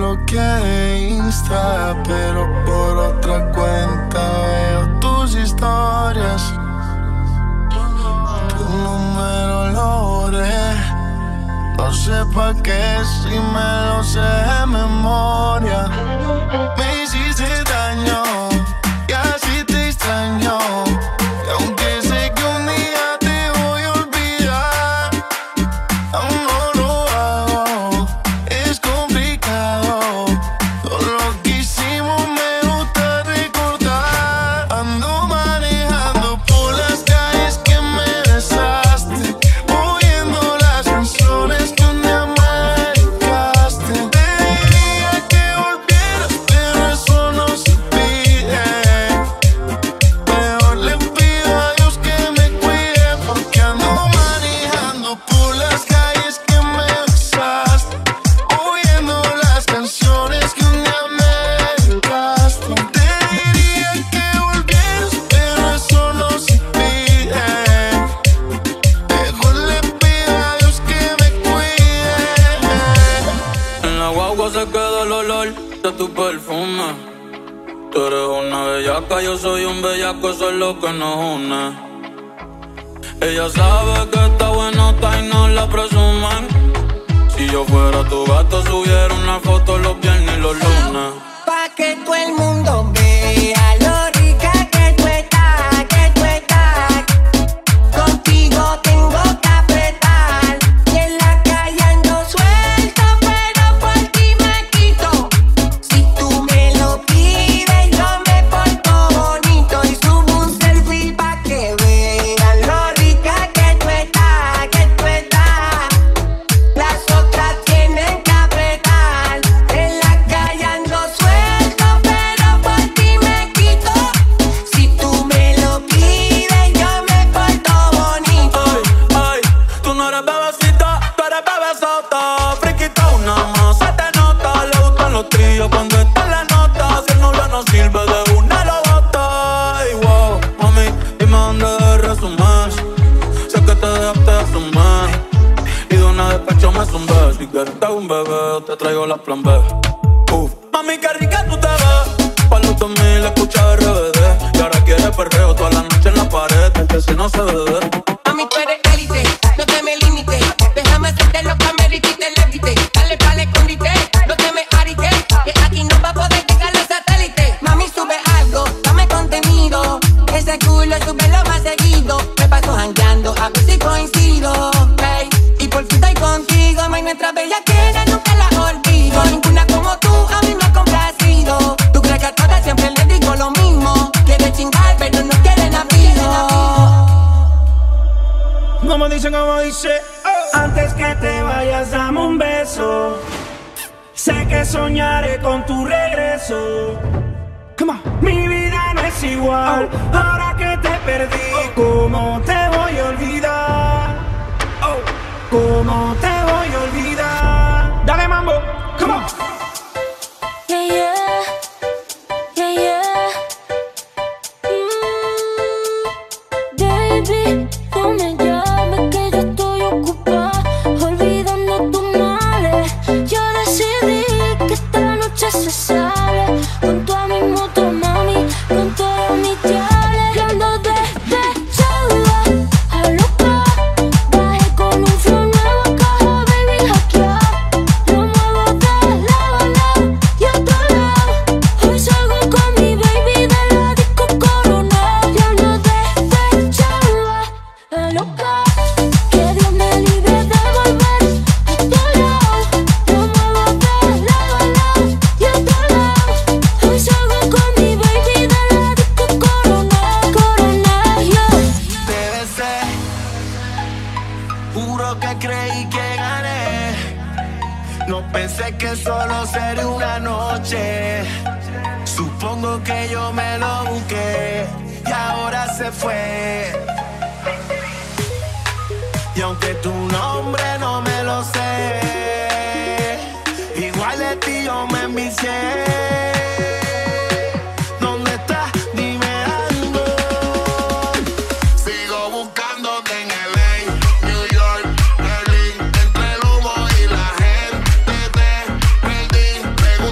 bloqueé Insta, pero por otra cuenta veo tus historias. Tu número lo borré, no sé pa' qué si me lo sé de memoria. Me hiciste daño y así te extraño. Y aunque sé que un día te voy a olvidar, aún no lo hago, es complicado. Todo lo que hicimos me gusta recordar. Ando manejando por las calles que me besaste, oyendo las canciones que un día me dedicaste. Te diría que volvieras, pero eso no se pide. Mejor le pido a Dios que me cuide, porque ando manejando por las calles que me besaste, oyendo las canciones que un día me dedicaste. Te diría que volvieras, pero eso no se pide. Mejor le pido a Dios que me cuide. En la guagua se queda el olor de tu perfume. Tú eres una bellaca, yo soy un bellaco, eso es lo que nos une. Ella sabe que está buenota y no la presumen. Si yo fuera tu gato, subiera una foto los viernes y los lunes. Pa' que todo el mundo vea lo rica que tú estás, que tú estás. Contigo tengo que apretar, y en la calle ando suelto, pero por ti me quito. Si tú me lo pides, yo me porto bonito y subo un selfie pa' que vean lo rica que tú estás, que tú estás. Las otras tienen que apretar, en la calle ando suelto, pero por ti me quito. Si tú me lo pides, yo me porto bonito. Ay, tú no eres bebecita, tú eres bebesota. Friquita una más, se te nota. Le gustan los trillos cuando está en la nota. Si el novio no sirve, de una lo bota. Ay, wow, mami, dime dónde resumes. Sé que te dejaste hace un mes, y de una despecho me zumbé. Si quieres te hago un bebé, te traigo la plan B. Mami, qué rica tú te ves. Pa' los 2000 escucha RBD, y ahora quieres perreo toda la noche en la pared. Que si no se ve. Mami, tú eres élite, no te me limites. Déjame hacerte lo que amerite y te levite. Dale pa'l escondite, no te me arites, que aquí no va a poder llegar los satélites. Mami, sube algo, dame contenido. Ese culo súbelo más seguido. Me paso jangueando, a ver si coincido. Hey, y por fin estoy contigo, mami, nuestra bellaquera nunca la olvido. Ninguna como tú a mí me ha complacido. Tú crees que a todas siempre les digo lo mismo. Quieres chingar, pero no quieren abrirlo. Como dice, antes que te vayas dame un beso. Sé que soñaré con tu regreso. Come on. Mi vida no es igual, ahora que te perdí. ¿Cómo te voy a olvidar? ¿Cómo te voy a olvidar? Dale mambo, come on. Yeah, yeah, yeah, yeah. Baby, no me llames que yo estoy ocupada, olvidando tus males. Yo decidí que esta noche se sale con toda mi moto, mami, con todos mis chales. Yo ando despechada, a loca. Bajé con un flow nuevo a caja, baby, hackear. Lo muevo de lado a lado y a otro lado. Hoy salgo con mi baby de la disco Corona. Yo ando despechada, a loca. Que Dios me libre de volver a otro lado. Lo muevo de lado a lado y a otro lado. Hoy salgo con mi baby de la disco Corona, Corona, yo. Te besé, juro que creí que gané. No pensé que solo sería una noche. Supongo que yo me lo busqué y ahora se fue. Y aunque tu nombre no me lo sé, igual de ti yo me envicié. ¿Dónde estás? Dime algo. Sigo buscándote en LA, New York, Berlín. Entre el humo y la gente te perdí.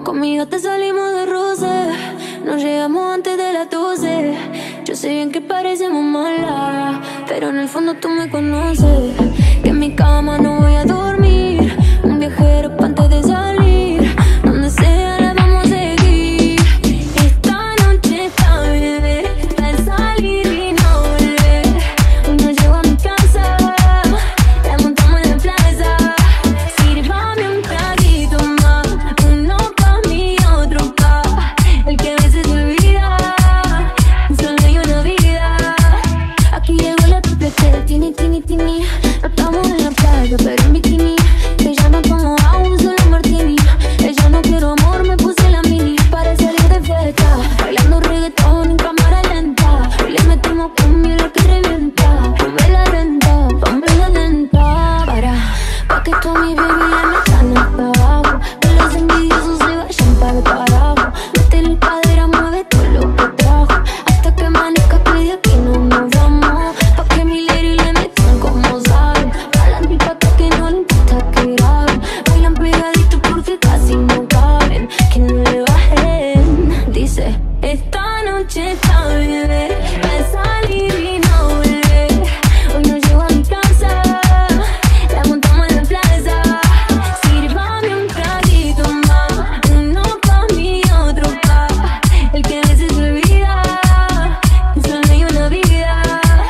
Conmigo te salimos de roce, nos llegamos antes de las 12. Yo sé bien que parecemos malas, pero en el fondo tú me conoces. Que en mi cama no voy a dormir, un viajero pa' antes de salir. Donde sea la vamos a seguir. Esta noche está bebé, al salir y no volver. Hoy no llego a mi casa, la montamos en la plaza. Sírvame un traguito más, uno pa' mí, otro pa' el que a veces se olvida. Solo hay una vida. Aquí llegó la triplete, tini, tini, tini. No estamos en la playa, pero en bikini. Ella no toma agua, solo martini. Ella no quiero amor, me puse la mini para salir de fiesta, bailando reggaetón en cámara lenta. Hoy le metimos cumbia lo que revienta. Ponme la renta, ponme la lenta. Pa' que tú mi baby le metan hasta abajo. Que los envidiosos se vayan para el carajo. Métele cadera, mueve todo lo que trajo. Hasta que amanezca que de aquí no nos vamos. Pa' que mi lady le metan como saben. Pa'lante y pa' atrás que no le importa que graben. Bailan pegaditos porque casi no caben. Que no le bajen. Dice, esta noche está bebé, al salir y no volver. Hoy no llego a mi casa, la montamos en la plaza. Sírvame un traguito más, uno pa' mí, otro pa' el que a veces se olvida. Solo hay una vida.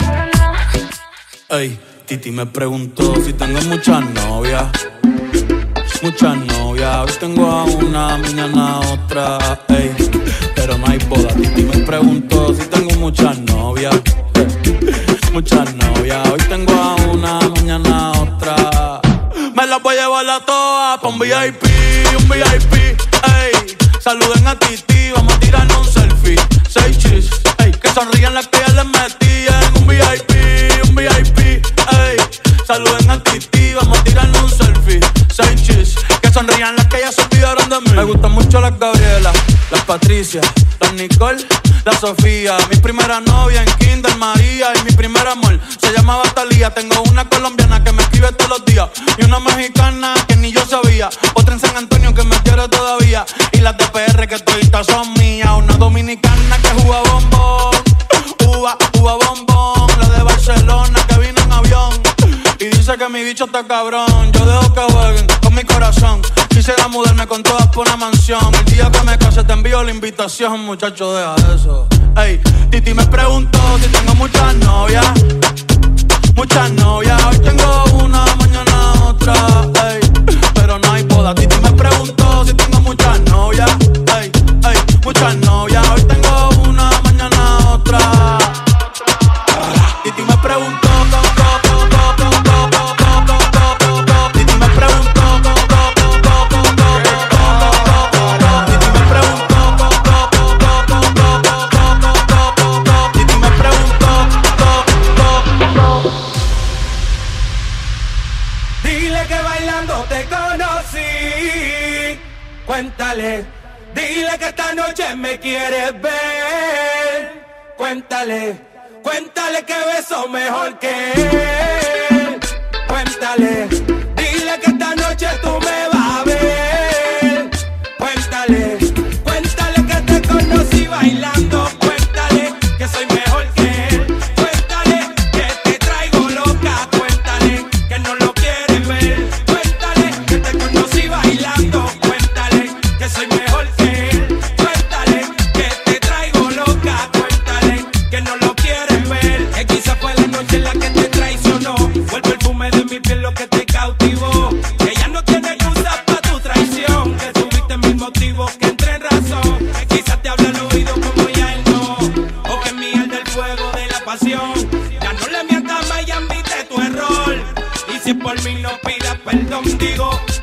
Ey, Titi me preguntó si tengo muchas novias. Muchas novias, hoy tengo a una, mañana a otra, ey, pero no hay boda. Titi me preguntó si tengo muchas novias. Muchas novias, hoy tengo a una, mañana a otra. Me las voy a llevar a todas pa' un VIP, ey. Saluden a Titi, vamos a tirarnos un selfie. 6 chis, ey, que sonrían las que ya les metí en un VIP, ey. Saluden a Titi, vamos a tirarnos un selfie. 6 chis, que sonrían las que ya se olvidaron de mí. Me gustan mucho las Gabriela, las Patricia, las Nicole, la Sofía. Mi primera novia en Kinder María y mi primer amor se llamaba Talía. Tengo una colombiana que me escribe todos los días y una mexicana que ni yo sabía. Otra en San Antonio que me quiere todavía y las de PR que toditas son mías. Una dominicana que juega bombón, uva bombón. La de Barcelona que vino en avión y dice que mi bicho está cabrón. Yo dejo que jueguen con mi corazón. Quisiera mudarme con todas por una mansión. El día que me case te envío la invitación, muchacho, deja eso. Ey, Titi me preguntó si tengo muchas novias. Muchas novias, hoy tengo una, mañana otra, ey, pero no hay boda. Titi me preguntó si tengo muchas novias. Ey, muchas novias, hoy tengo una, mañana otra. Titi me preguntó, cuéntale, dile que esta noche me quieres ver. Cuéntale, cuéntale que beso mejor que él. Cuéntale, dile que esta noche tú me vas a ver. Cuéntale, cuéntale que te conocí bailando. Cuéntale que soy mejor que él. Cuéntale que te traigo loca. Cuéntale que no lo quieres ver. Cuéntale que te conocí bailando. Soy mejor que él. Cuéntale que te traigo loca. Cuéntale que no lo quieres ver. Que quizá fue la noche en la que te traicionó. Fue el perfume de mi piel lo que te cautivó. Que ya no tiene excusa pa' tu traición. Que tuviste mil motivos que entre en razón. Que quizás te habla al oído como ya él no. O que miel del fuego de la pasión. Ya no le mientas más y admite tu error. Y si por mí no pidas perdón, digo